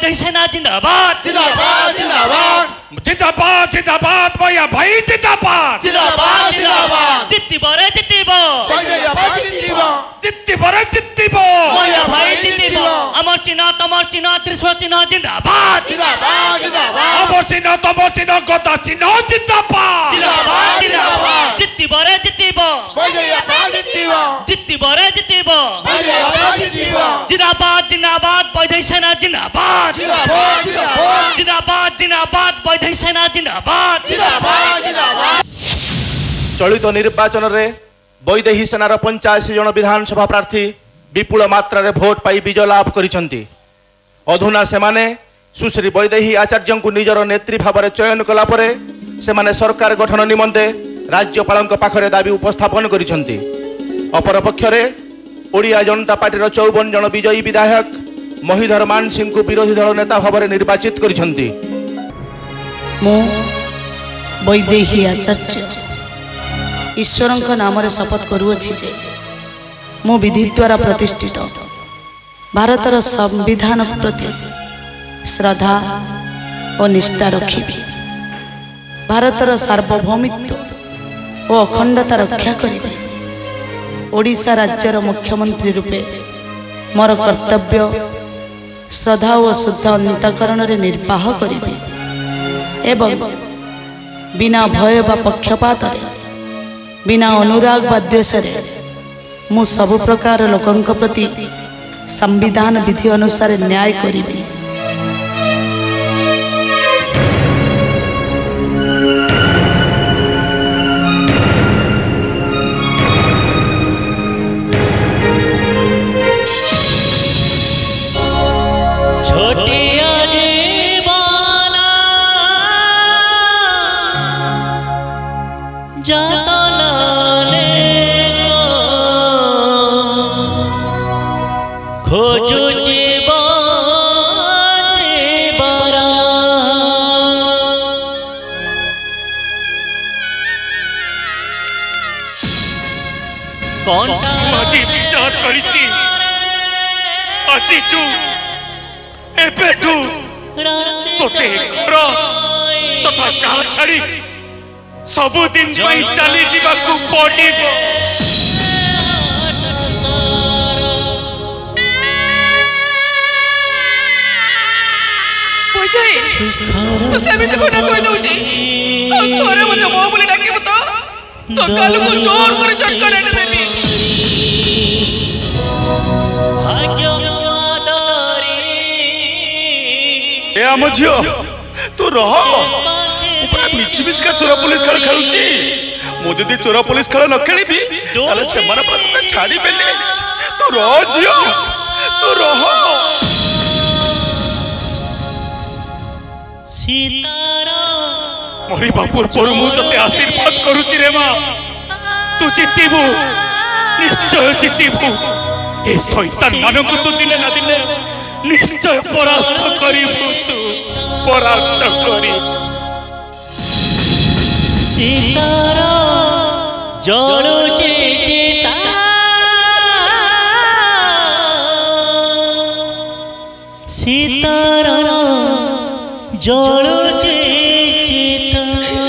वैदेही सेना जिंदाबाद जिंदाबाद जिंदाबाद जिंदाबाद जिंदाबाद भैया भाई जिंदाबाद जिंदाबाद जिंदाबाद जित्तिबो रे जित्तिबो भैया भाई जिंदाबाद जित्तिबो रे जित्तिबो भैया भाई जिंदाबाद अमर चिन्ह त्रिशूल चिन्ह जिंदाबाद जिंदाबाद जिंदाबाद अमर चिन्ह तमर चिन्ह गदा चिन्ह जिंदाबाद जिंदाबाद जिंदाबाद जित्तिबो रे जित्तिबो भैया भाई जिंदाबाद जित्तिबो रे जित्तिबो भैया भाई जिंदाबाद जिंदाबाद जिंदाबाद वैदेही सेना जिंदाबाद जिंदाबाद जिंदाबाद जिंदाबाद जिंदाबाद वैदेही सेना जिंदाबाद जिंदाबाद जिंदाबाद चलित निर्वाचन रे वैदेही सेनार 85 जन विधानसभा प्रार्थी विपुल मात्रा रे भोट पाई विजय लाभ करिसंती। अधुना सेमाने सुश्री वैदेही आचार्य को निजर नेत्री भाव में चयन कला परे सेमाने सरकार गठन निमंते राज्यपाल पाखरे दाबी उपस्थापन करिसंती। अपर पक्षरे ओडिया जनता पार्टीर 54 जन विजयी विधायक महिधर मान सिंह को विरोधी दल नेता भाव में निर्वाचित करिसंती। मो वैदेही आचार्य ईश्वर नाम शपथ करुअछि जे मो विधि द्वारा प्रतिष्ठित भारतर संविधान प्रति श्रद्धा और निष्ठा रखी भारतर सार्वभौमित्व और अखंडता रक्षा करी ओडिशा राज्यर मुख्यमंत्री रूपे मोर कर्तव्य श्रद्धा और शुद्ध अंतकरण निर्वाह करी एवं बिना भय व पक्षपात बिना अनुराग व द्वेष मु सबु प्रकार लोकंक प्रति संविधान विधि अनुसार न्याय करी। सबुदिन चली जावाकू पड़िबो। आम झील तू रह मिछि मिछि का चोरा पुलिस खेल खेलुची मुझे चोरा पुलिस खेल न खेली ताले से मन पर छाड़ी बेले तू रह झियो तू रह मोरी बापुर पर मु तते आशीर्वाद करूची रे मां तू जितिबू निश्चय जितिबू ए शैतान मानक तू दिले ना दिले निश्चय परास्त करिबू तू परास्त करी सीतारा जलुचे चिता सीतारा जलुचे चिता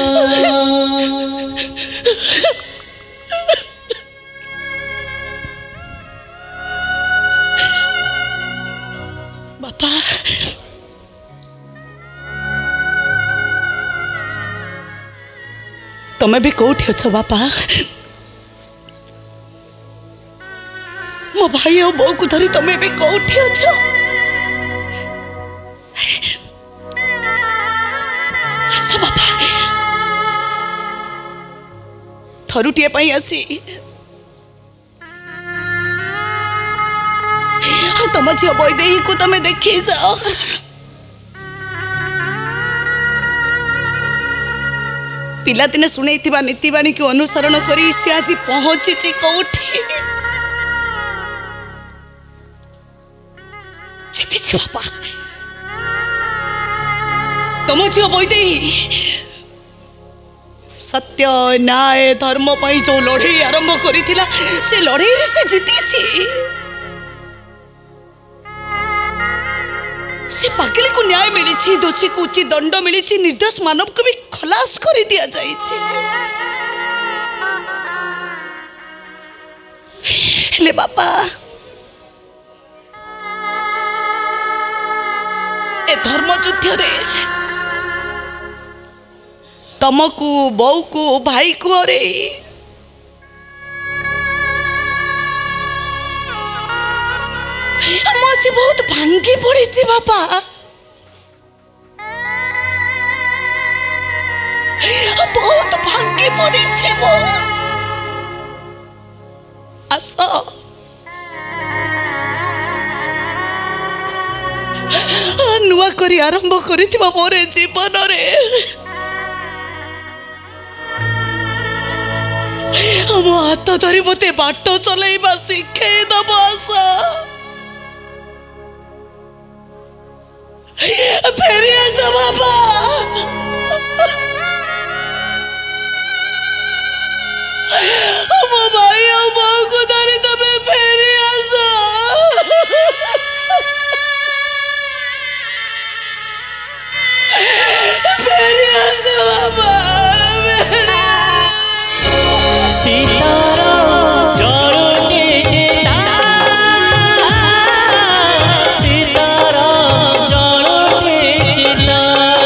बापा तमे भी कौटी अच्छ बापा मो भाई और बो को धरी तमे भी कौटी अच्छ आसो बापा थरुटिए पाई आसी तुम झील वैदेही को तमे देखी जाओ पिलादिने शुणी नीतिवाणी को अनुसरण करी सी आज पहुंची कौठी बापा तुम झील वैदेही सत्य न्याय धर्म पाई जो लड़े आरंभ करिथिला से लड़े से जीती से वकील को न्याय मिली, दोषी को उचित दंड मिली, निर्दोष मानव को भी खलास कर दिया जाइए। ले बापा ए धर्म युद्ध रे तमको बऊ को भाई को रे मुझे बहुत भांगी पड़ी छी बापा। बहुत भांगी पड़ी छी मो। आस नुआ करी आरंभ करिथिबा मोरे जीवन रे हम हाथ धरी मते बाट चलैबा शिखे दब। आशा फेरी आशा बाबा हम भाई और बहू को धरी तबे फेरी आशा। फेरी आशा बाबा सीताराम जळुचे चिता, सीताराम जळुचे चिता,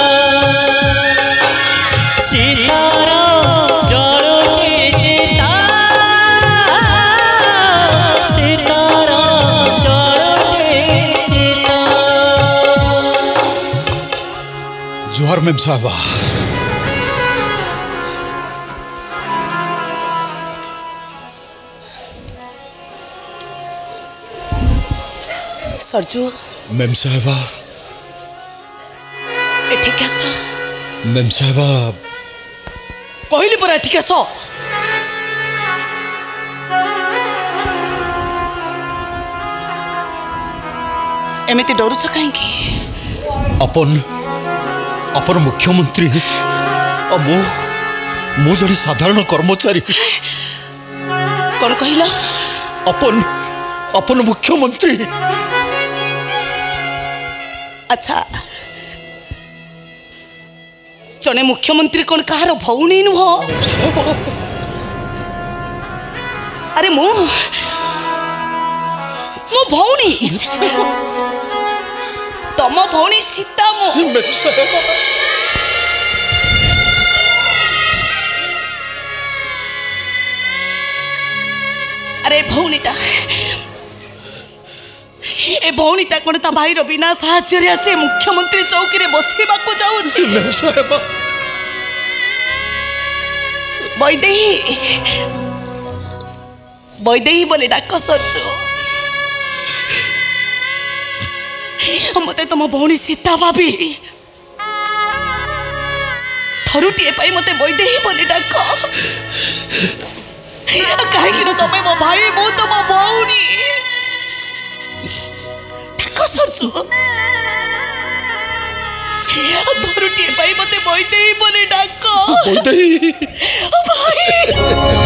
सीताराम जळुचे चिता, सीताराम जळुचे चिता। जोहर मेम साहबा। सरजू मेम साहबा एठिक आस। मेम साहबा कहली पर एठिक आस। एमिति डरुछ कहीं? अपन अपन मुख्यमंत्री मु जड़े साधारण कर्मचारी। कौन कहला? अपन अपन मुख्यमंत्री। अच्छा जने मुख्यमंत्री कौन कहार भौणी नुह? अरे मो भौणी तम भौणी सीता मो। अरे भौणीटा ए भौणीटा कौन ता भाईर बिना साहाय्य आसे मुख्यमंत्री चौकी रे बसिबा को जाउछि? बैदेही बैदेही बोले डाक सरचो। मते तुम भौणी सीता भाभी थरुटीए पाई मते बैदेही बोले डाक। कहीं तमें मो भाई मु तो मो भौणी डाक सरचो। थरुटीए पाई मते बैदेही बोले डाक। बैदेही भाई